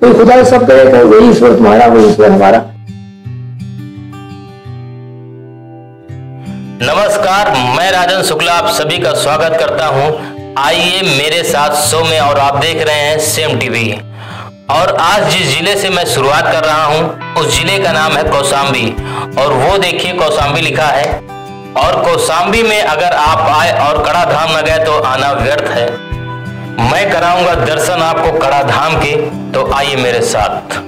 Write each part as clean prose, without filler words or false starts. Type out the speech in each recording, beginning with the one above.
कोई खुदा सब करे, वही ईश्वर तुम्हारा, वही ईश्वर हमारा। नमस्कार, मैं राजन शुक्ला आप सभी का स्वागत करता हूं। आइए मेरे साथ शो में, और आप देख रहे हैं सेम टीवी। और आज जिस जिले से मैं शुरुआत कर रहा हूं उस जिले का नाम है कौशाम्बी। और वो देखिए कौशाम्बी लिखा है, और कौशाम्बी में अगर आप आए और कड़ा धाम न गए तो आना व्यर्थ है। मैं कराऊंगा दर्शन आपको कड़ा धाम के, तो आइए मेरे साथ।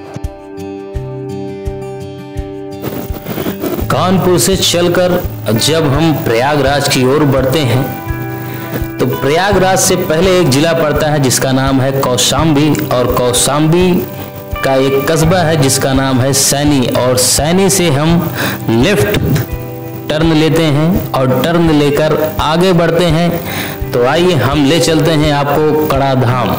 कानपुर से चलकर जब हम प्रयागराज की ओर बढ़ते हैं तो प्रयागराज से पहले एक जिला पड़ता है जिसका नाम है कौशाम्बी, और कौशाम्बी का एक कस्बा है जिसका नाम है सैनी। और सैनी से हम लेफ्ट टर्न लेते हैं और टर्न लेकर आगे बढ़ते हैं। तो आइए हम ले चलते हैं आपको कड़ा धाम।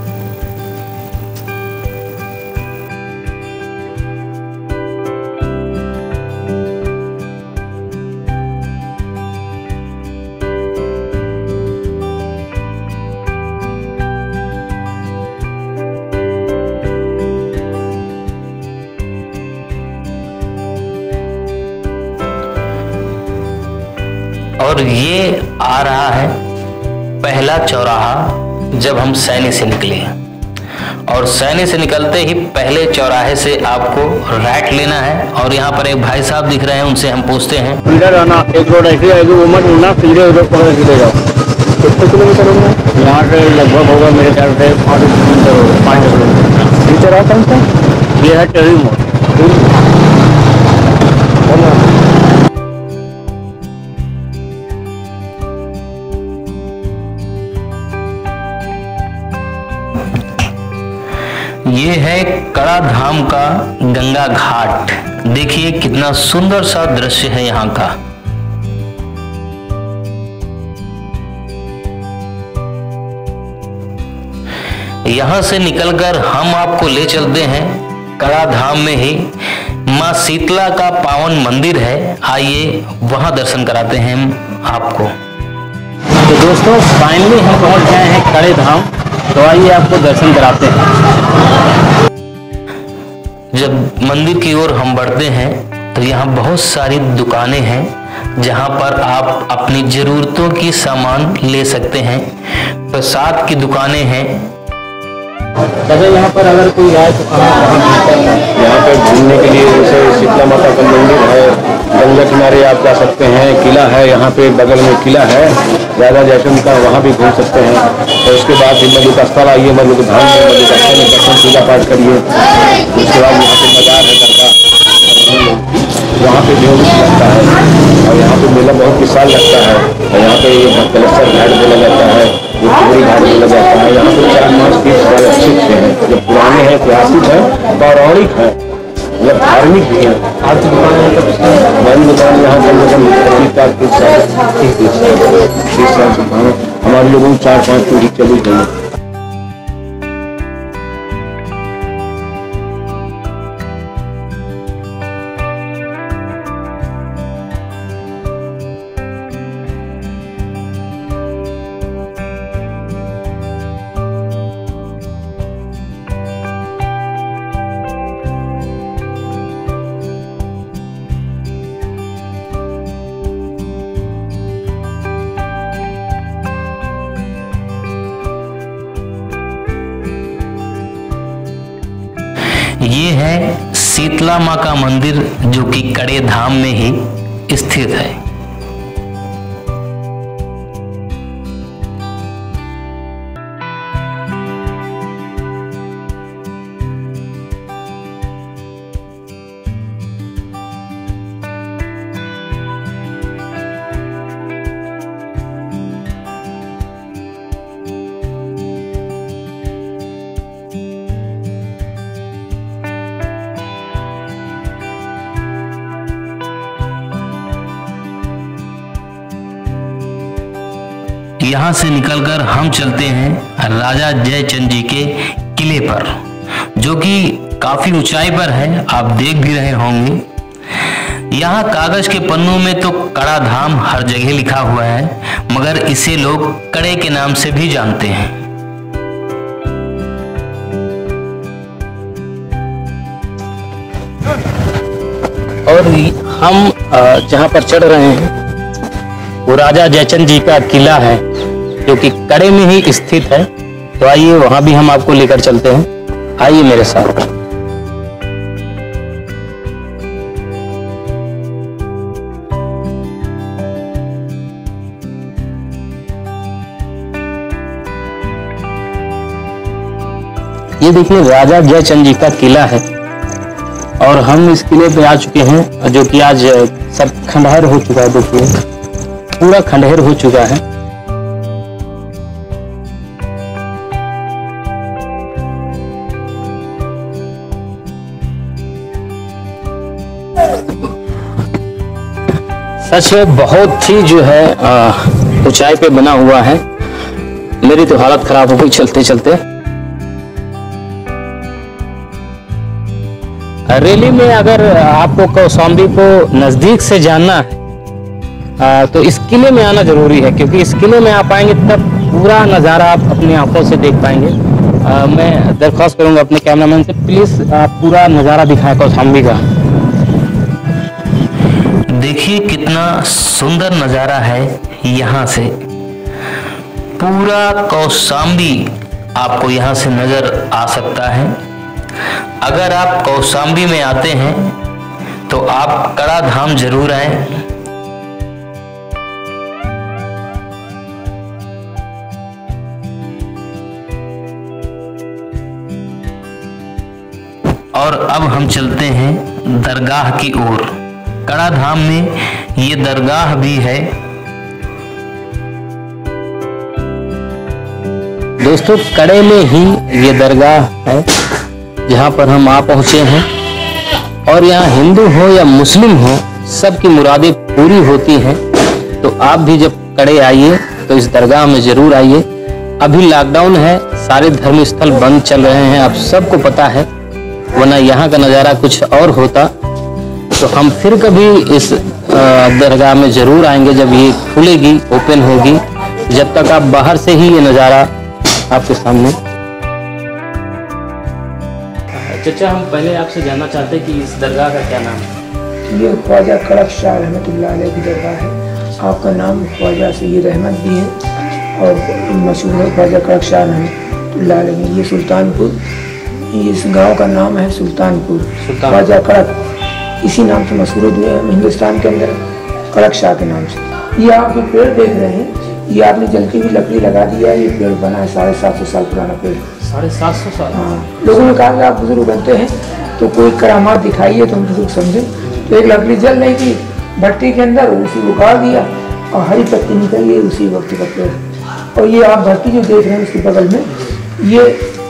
और ये आ रहा है पहला चौराहा जब हम सैनी से निकले। और सैनी से निकलते ही पहले चौराहे से आपको राइट लेना है। और यहाँ पर एक भाई साहब दिख रहे हैं, उनसे हम पूछते हैं। सीधा जाना, एक रोड ऐसी है जो उमर मुन्ना सीधे उधर पकड़ के ले जाओ। कितने किलोमीटर होंगे यहाँ से? लगभग होगा मेरे ख्याल से 5 किलोमीटर होगा, 5 किलोमीटर। ये चौराहा कौन सा? ये है टेरी मोड़। ये है कड़ा धाम का गंगा घाट। देखिए कितना सुंदर सा दृश्य है यहाँ का। यहाँ से निकलकर हम आपको ले चलते हैं कड़ा धाम में ही माँ शीतला का पावन मंदिर है। आइए वहां दर्शन कराते हैं आपको। तो दोस्तों फाइनली हम पहुंच गए हैं कड़े धाम। तो आइए आपको दर्शन कराते हैं। जब मंदिर की ओर हम बढ़ते हैं तो यहाँ बहुत सारी दुकानें हैं जहाँ पर आप अपनी जरूरतों की सामान ले सकते हैं। प्रसाद की दुकानें हैं। जैसे यहाँ पर अगर कोई आए तो यहाँ पे घूमने के लिए जैसे शीतला माता का मंदिर है, गंगा किनारे आप जा सकते हैं। किला है यहाँ पे, बगल में किला है राजा जयसिंह का, वहाँ भी घूम सकते हैं। और उसके बाद मल्लिका स्थल आइए, मल्लिका धाम में मल्लिका स्थल में दर्शन पूजा पाठ करिए। उसके बाद यहाँ पे बाजार है दरगाह, वहाँ पे भी लगता है। और यहाँ पे मेला बहुत विशाल लगता है। और यहाँ पे कलेक्टर घाट बोला जाता है, पूरी घाट बोला जाता है। यहाँ पे 4-5 बड़े अच्छे हैं, जो पुराने हैं, ऐतिहासिक है, पौराणिक है, मतलब धार्मिक भी है। आज दुकान दुकान यहाँ कम से कम 30 साल से हमारे लोगों को 4-5 पीढ़ी चली गई। ये है शीतला माँ का मंदिर जो कि कड़े धाम में ही स्थित है। यहाँ से निकलकर हम चलते हैं राजा जयचंद जी के किले पर, जो कि काफी ऊंचाई पर है, आप देख भी रहे होंगे। यहाँ कागज के पन्नों में तो कड़ा धाम हर जगह लिखा हुआ है, मगर इसे लोग कड़े के नाम से भी जानते हैं। और हम जहाँ पर चढ़ रहे हैं वो राजा जयचंद जी का किला है, जो कि कड़े में ही स्थित है। तो आइए वहां भी हम आपको लेकर चलते हैं, आइए मेरे साथ। ये देखिए राजा जयचंद जी का किला है और हम इस किले पे आ चुके हैं, जो कि आज सब खंडहर हो चुका है। देखिए पूरा खंडहर हो चुका है। सच है, बहुत ही जो है ऊंचाई पे बना हुआ है। मेरी तो हालत खराब हो गई चलते चलते। रैली में अगर आपको कौशाम्बी को नजदीक से जानना है तो इस किले में आना जरूरी है, क्योंकि इस किले में आप आएंगे तब पूरा नज़ारा आप अपनी आंखों से देख पाएंगे। मैं दरख्वास्त करूंगा अपने कैमरामैन से, प्लीज आप पूरा नज़ारा दिखाएं कौशाम्बी का। देखिए कितना सुंदर नज़ारा है यहाँ से। पूरा कौशाम्बी आपको यहाँ से नजर आ सकता है। अगर आप कौशाम्बी में आते हैं तो आप कड़ा धाम जरूर आएं। और अब हम चलते हैं दरगाह की ओर। कड़ा धाम में ये दरगाह भी है। दोस्तों कड़े में ही ये दरगाह है जहाँ पर हम आ पहुँचे हैं, और यहाँ हिंदू हो या मुस्लिम हो सबकी मुरादें पूरी होती हैं। तो आप भी जब कड़े आइए तो इस दरगाह में जरूर आइए। अभी लॉकडाउन है, सारे धर्म स्थल बंद चल रहे हैं, आप सबको पता है, वरना यहाँ का नज़ारा कुछ और होता। तो हम फिर कभी इस दरगाह में जरूर आएंगे जब ये खुलेगी, ओपन होगी। जब तक आप बाहर से ही ये नज़ारा आपके सामने। चाचा, हम पहले आपसे जानना चाहते हैं कि इस दरगाह का क्या नाम है? ये ख्वाजा कड़क शाह रहमतुल्लाह अलैह की दरगाह है। आपका नाम ख्वाजा सैयद अहमद भी है और मशहूर है ख्वाजा कड़क शाह रहमतुल्लाह अलैह। ये सुल्तानपुर, इस गांव का नाम है सुल्तानपुर। ख्वाजा कड़क इसी नाम से मशहूर है हिंदुस्तान के अंदर, कड़क शाह के नाम से। ये आप जो पेड़ देख रहे हैं, ये आपने जलती हुई लकड़ी लगा दिया है। ये पेड़ बना है 750 साल पुराना पेड़। 750 साल? हाँ, लोगों ने कहा कि आप बुजुर्ग बनते हैं तो कोई करामात दिखाइए तो हम बुजुर्ग समझे। तो एक लकड़ी जल रही थी भट्टी के अंदर, उसी को काट दिया और हरी पत्ती निकल गई उसी वक्त का पेड़। और ये आप भट्टी जो देख रहे हैं उसके बगल में ये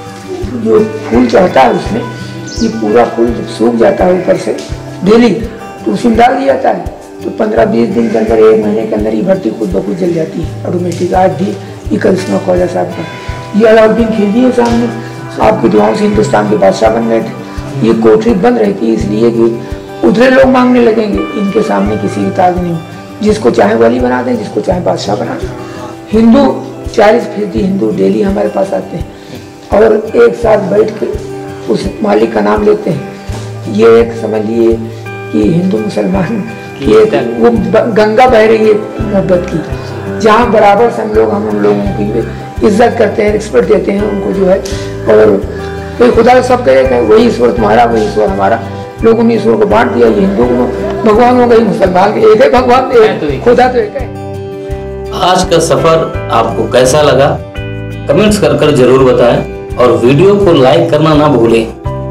जो फूल चढ़ता है उसमें, ये पूरा फूल जब सूख जाता है ऊपर से डेली तो उसमें डाल दिया जाता है। तो 15-20 दिन के अंदर, 1 महीने के अंदर ये भट्टी खुद ब खुद जल जाती है ऑटोमेटिक। आज भी ये करिश्मा ख्वाजा साहब का। ये अलाउद्दीन खिलजी है सामने, आपकी दुआओं से हिंदुस्तान के बादशाह बन गए थे। ये कोठरी बंद रहती है इसलिए कि उधरे लोग मांगने लगेंगे, इनके सामने किसी की ताज नहीं। जिसको चाहे वली बना दें, जिसको चाहे बादशाह बना दें। हिंदू 40% हिंदू डेली हमारे पास आते हैं और एक साथ बैठ के उस मालिक का नाम लेते हैं। ये एक समझ लिए कि हिंदू मुसलमान की वो गंगा बह रही है मोहब्बत की, जहाँ बराबर से हम लोग उन लोगों की इज्जत करते हैं, रिस्पेक्ट देते हैं उनको जो है। और कोई खुदा सब कहे वही ईश्वर तुम्हारा, वही ईश्वर हमारा। लोगों ने ईश्वर को बांट दिया। ये हिंदू भगवान हो गई, मुसलमान के एक है भगवान, खुदा तो एक है। आज का सफर आपको कैसा लगा कमेंट्स कर जरूर बताएं और वीडियो को लाइक करना ना भूलें।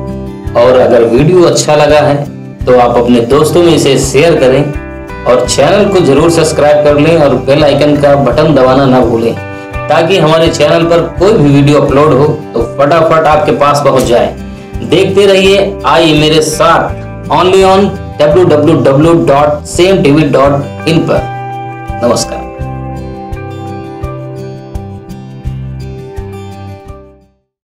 और अगर वीडियो अच्छा लगा है तो आप अपने दोस्तों में इसे शेयर करें और चैनल को जरूर सब्सक्राइब कर लें और बेल आइकन का बटन दबाना ना भूलें, ताकि हमारे चैनल पर कोई भी वीडियो अपलोड हो तो फटाफट आपके पास पहुंच जाए। देखते रहिए आइए मेरे साथ ओनली ऑन www.samtv.in पर। नमस्कार।